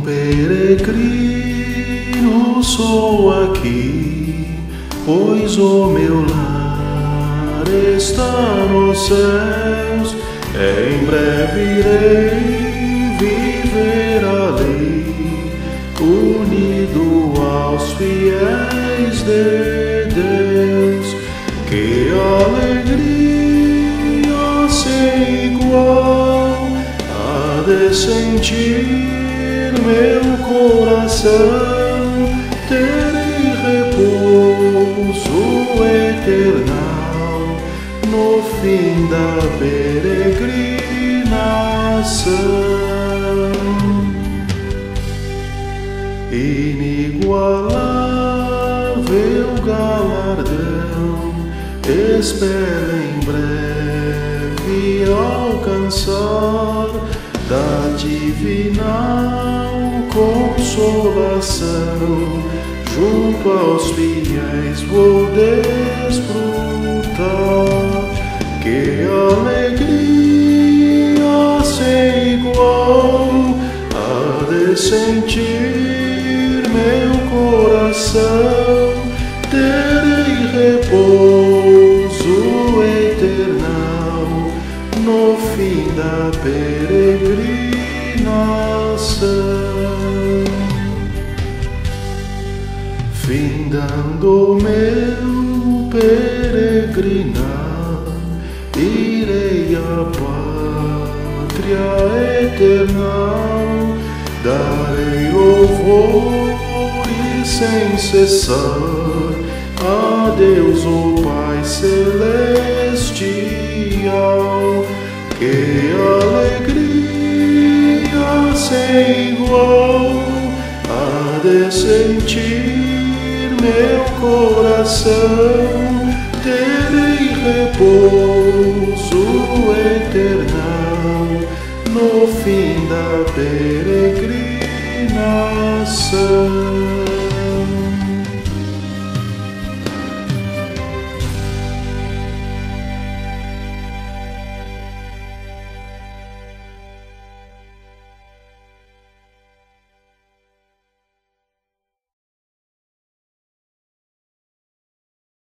peregrino sou aqui, pois o meu lar está nos céus. Em breve irei viver ali, unido aos fiéis de Deus. Que alegria sem igual há de sentir meu coração, terei repouso eternal no fim da peregrinação. Inigualável galardão espero em breve alcançar, da divinal consolação. Junto aos fiéis vou desfrutar. Que alegria sem igual há de sentir meu coração, terei repouso eternal no fim da peregrinação. Findando meu peregrinar, irei à pátria eternal, darei louvores sem cessar a Deus, o Pai celestial. Que alegria sem igual há de sentir meu coração, terei repouso eternal no fim da peregrinação.